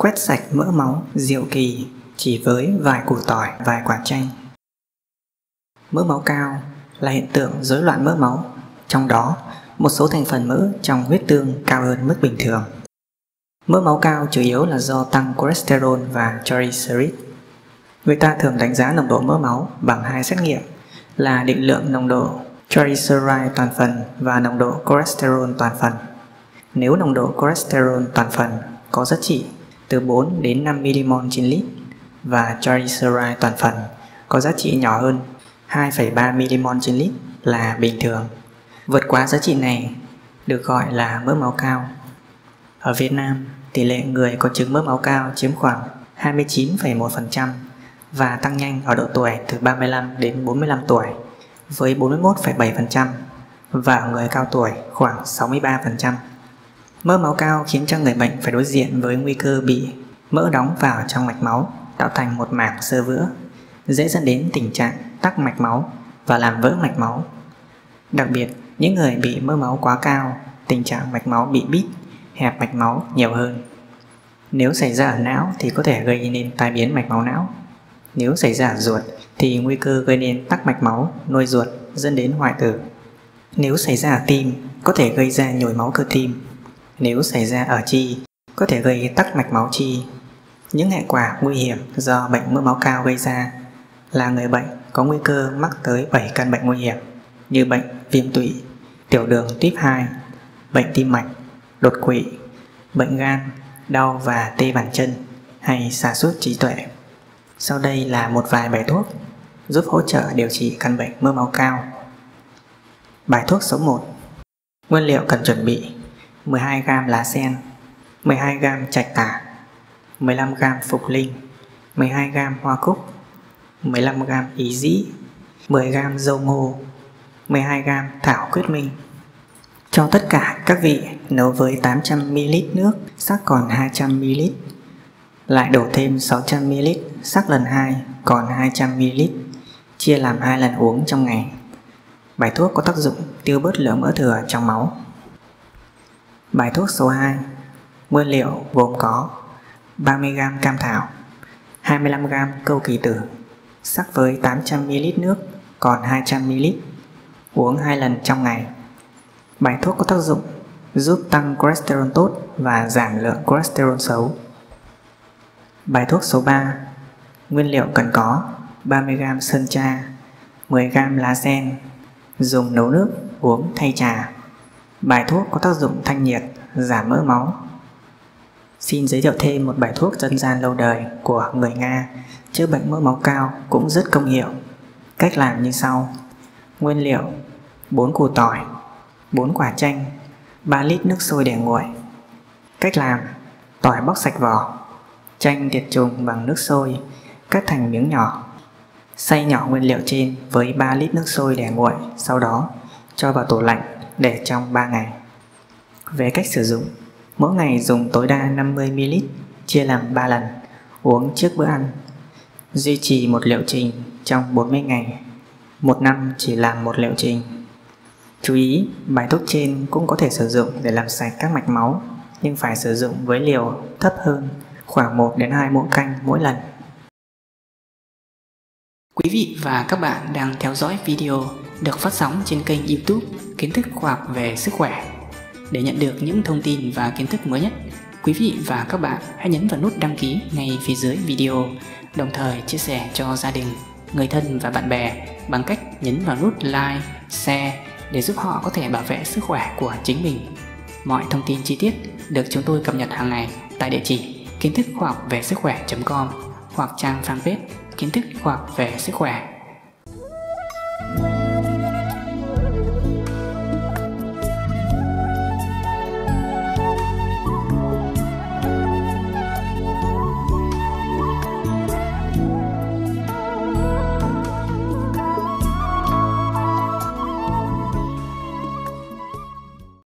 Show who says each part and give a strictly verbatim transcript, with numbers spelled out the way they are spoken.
Speaker 1: quét sạch mỡ máu diệu kỳ chỉ với vài củ tỏi, vài quả chanh. Mỡ máu cao là hiện tượng rối loạn mỡ máu, trong đó một số thành phần mỡ trong huyết tương cao hơn mức bình thường. Mỡ máu cao chủ yếu là do tăng cholesterol và triglycerid. Người ta thường đánh giá nồng độ mỡ máu bằng hai xét nghiệm là định lượng nồng độ triglyceride toàn phần và nồng độ cholesterol toàn phần. Nếu nồng độ cholesterol toàn phần có giá trị từ bốn đến năm milimol trên lít và triglyceride toàn phần có giá trị nhỏ hơn hai phẩy ba milimol trên lít là bình thường. Vượt quá giá trị này được gọi là mỡ máu cao. Ở Việt Nam, tỷ lệ người có chứng mỡ máu cao chiếm khoảng hai mươi chín phẩy một phần trăm và tăng nhanh ở độ tuổi từ ba mươi lăm đến bốn mươi lăm tuổi với bốn mươi mốt phẩy bảy phần trăm và ở người cao tuổi khoảng sáu mươi ba phần trăm. Mỡ máu cao khiến cho người bệnh phải đối diện với nguy cơ bị mỡ đóng vào trong mạch máu, tạo thành một mảng xơ vữa, dễ dẫn đến tình trạng tắc mạch máu và làm vỡ mạch máu. Đặc biệt, những người bị mỡ máu quá cao, tình trạng mạch máu bị bít, hẹp mạch máu nhiều hơn. Nếu xảy ra ở não thì có thể gây nên tai biến mạch máu não. Nếu xảy ra ở ruột thì nguy cơ gây nên tắc mạch máu, nuôi ruột dẫn đến hoại tử. Nếu xảy ra ở tim, có thể gây ra nhồi máu cơ tim. Nếu xảy ra ở chi, có thể gây tắc mạch máu chi. Những hệ quả nguy hiểm do bệnh mỡ máu cao gây ra là người bệnh có nguy cơ mắc tới bảy căn bệnh nguy hiểm như bệnh viêm tụy, tiểu đường tuyếp hai, bệnh tim mạch, đột quỵ, bệnh gan, đau và tê bàn chân hay sa sút trí tuệ. Sau đây là một vài bài thuốc giúp hỗ trợ điều trị căn bệnh mỡ máu cao. Bài thuốc số một. Nguyên liệu cần chuẩn bị: mười hai gam lá sen, mười hai gam trạch tả, mười lăm gam phục linh, mười hai gam hoa cúc, mười lăm gam ý dĩ, mười gam dâu ngô, mười hai gam thảo quyết minh. Cho tất cả các vị nấu với tám trăm mi li lít nước sắc còn hai trăm mi li lít, lại đổ thêm sáu trăm mi li lít sắc lần hai còn hai trăm mi li lít, chia làm hai lần uống trong ngày. Bài thuốc có tác dụng tiêu bớt lượng mỡ thừa trong máu. Bài thuốc số hai. Nguyên liệu gồm có ba mươi gam cam thảo, hai mươi lăm gam câu kỳ tử, sắc với tám trăm mi li lít nước còn hai trăm mi li lít, uống hai lần trong ngày. Bài thuốc có tác dụng giúp tăng cholesterol tốt và giảm lượng cholesterol xấu. Bài thuốc số ba. Nguyên liệu cần có ba mươi gam sơn tra, mười gam lá sen, dùng nấu nước uống thay trà. Bài thuốc có tác dụng thanh nhiệt, giảm mỡ máu. Xin giới thiệu thêm một bài thuốc dân gian lâu đời của người Nga chữa bệnh mỡ máu cao cũng rất công hiệu. Cách làm như sau. Nguyên liệu: bốn củ tỏi, bốn quả chanh, ba lít nước sôi để nguội. Cách làm: tỏi bóc sạch vỏ, chanh tiệt trùng bằng nước sôi, cắt thành miếng nhỏ. Xay nhỏ nguyên liệu trên với ba lít nước sôi để nguội, sau đó cho vào tủ lạnh để trong ba ngày. Về cách sử dụng: mỗi ngày dùng tối đa năm mươi mi li lít, chia làm ba lần, uống trước bữa ăn. Duy trì một liệu trình trong bốn mươi ngày, một năm chỉ làm một liệu trình. Chú ý, bài thuốc trên cũng có thể sử dụng để làm sạch các mạch máu, nhưng phải sử dụng với liều thấp hơn, khoảng một đến hai muỗng canh mỗi lần.
Speaker 2: Quý vị và các bạn đang theo dõi video được phát sóng trên kênh YouTube Kiến thức khoa học về sức khỏe. Để nhận được những thông tin và kiến thức mới nhất, quý vị và các bạn hãy nhấn vào nút đăng ký ngay phía dưới video, đồng thời chia sẻ cho gia đình, người thân và bạn bè bằng cách nhấn vào nút like, share để giúp họ có thể bảo vệ sức khỏe của chính mình. Mọi thông tin chi tiết được chúng tôi cập nhật hàng ngày tại địa chỉ kiến thức khoa học về sức khỏe chấm com hoặc trang fanpage Kiến thức khoa học về sức khỏe.